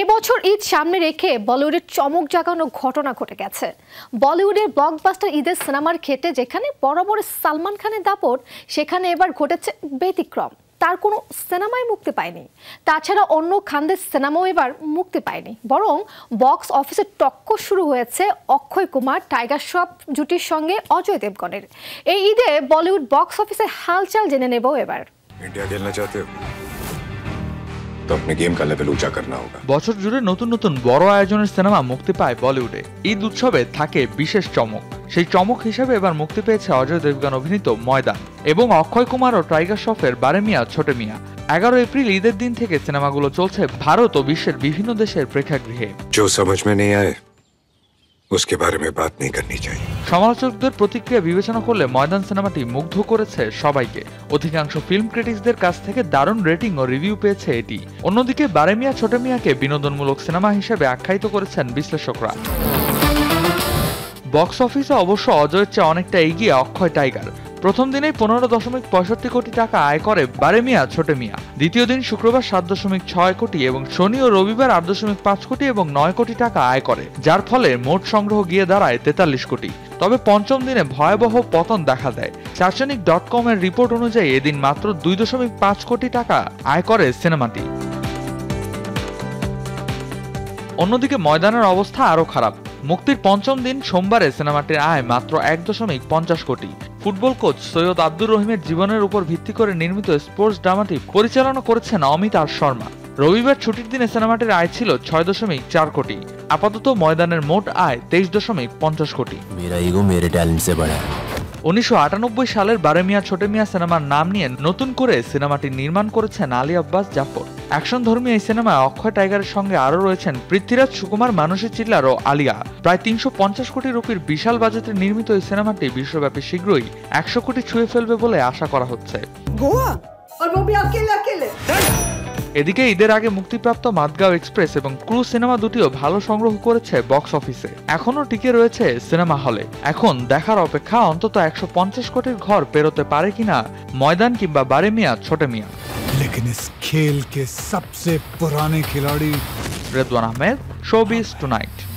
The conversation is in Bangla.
এবছর ঈদ সামনে রেখে বলিউডের চমক জাগানো ঘটনা ঘটে গেছে। বলিউডের ব্লকবাস্টার ঈদের সিনেমার ক্ষেত্রে যেখানে বরাবর সালমান খানের দাপট, সেখানে এবার ঘটেছে ব্যতিক্রম। তার কোনো সিনেমাই মুক্তি পায়নি। তাছাড়া অন্য খানদের সিনেমাও এবার মুক্তি পায়নি, বরং বক্স অফিসে টক্কর শুরু হয়েছে অক্ষয় কুমার টাইগার শ্রফ জুটির সঙ্গে অজয় দেবগনের। এই ঈদে বলিউড বক্স অফিসে হালচাল জেনে নেব এবার। इंडिया खेलना चाहते हो तो अपने गेम का लेवल ऊंचा करना होगा। বছর জুড়ে নতুন নতুন বড় আয়োজনের সিনেমা মুক্তি পায় বলিউডে। ঈদ উৎসবে থাকে বিশেষ চমক। সেই চমক হিসেবে এবার মুক্তি পেয়েছে অজয় দেবগন অভিনীত ময়দান এবং অক্ষয় কুমার ও টাইগার শ্রফের বারে মিয়া ছোটে মিয়া। 11 এপ্রিল ঈদের দিন থেকে সিনেমাগুলো চলছে ভারত ও বিশ্বের বিভিন্ন দেশের প্রেক্ষাগৃহে। जो समझ में नहीं आए उसके बारे में बात नहीं करनी चाहिए। সমালোচকদের প্রতিক্রিয়া বিবেচনা করলে ময়দান সিনেমাটি মুগ্ধ করেছে সবাইকে। অধিকাংশ ফিল্ম ক্রিটিক্সদের কাছ থেকে দারুণ রেটিং ও রিভিউ পেয়েছে এটি। অন্যদিকে বারে মিয়া ছোটে মিয়াকে বিনোদনমূলক সিনেমা হিসেবে আখ্যায়িত করেছেন বিশ্লেষকরা। বক্স অফিসে অবশ্য অজয়ের চেয়ে অনেকটা এগিয়ে অক্ষয় টাইগার। প্রথম দিনেই 15.65 কোটি টাকা আয় করে বারে মিয়া ছোটে মিয়া। দ্বিতীয় দিন শুক্রবার 7.6 কোটি এবং শনি ও রবিবার 8.5 কোটি এবং 9 কোটি টাকা আয় করে, যার ফলে মোট সংগ্রহ গিয়ে দাঁড়ায় 43 কোটি। তবে পঞ্চম দিনে ভয়াবহ পতন দেখা দেয়। চার্চনিক.com এর রিপোর্ট অনুযায়ী এদিন মাত্র 2.5 কোটি টাকা আয় করে সিনেমাটি। অন্যদিকে ময়দানের অবস্থা আরো খারাপ। মুক্তির পঞ্চম দিন সোমবারে সিনেমাটির আয় মাত্র 1.50 কোটি। ফুটবল কোচ সৈয়দ আব্দুর রহিমের জীবনের উপর ভিত্তি করে নির্মিত স্পোর্টস ড্রামাটি পরিচালনা করেছেন অমিত আর শর্মা। রবিবার ছুটির দিনে সিনেমাটির আয় ছিল 6.4 কোটি। আপাতত ময়দানের মোট আয় 23.50 কোটি। 1998 সালের বারে মিয়া ছোটে মিয়া সিনেমার নাম নিয়ে নতুন করে সিনেমাটি নির্মাণ করেছেন আলী আব্বাস জাফর। অ্যাকশন ধর্মী এই সিনেমায় অক্ষয় টাইগারের সঙ্গে আরও রয়েছেন পৃথ্বীরাজ সুকুমার, মানসী চিল্লার ও আলিয়া। প্রায় 350 কোটি রুপির বিশাল বাজেটে নির্মিত এই সিনেমাটি বিশ্বব্যাপী শীঘ্রই 100 কোটি ছুঁয়ে ফেলবে বলে আশা করা হচ্ছে। এদিকে ঈদের আগে মুক্তিপ্রাপ্ত মাদগাঁও এক্সপ্রেস এবং ক্রু সিনেমা দুটিও ভালো সংগ্রহ করেছে বক্স অফিসে। এখনো টিকে রয়েছে সিনেমা হলে। এখন দেখার অপেক্ষা অন্তত 150 কোটির ঘর পেরোতে পারে কিনা ময়দান কিংবা বারে মিয়া ছোটে মিয়া। लेकिन इस खेल के सबसे पुराने खिलाड़ी রেদওয়ান আহমেদ, শোবিজ টুনাইট।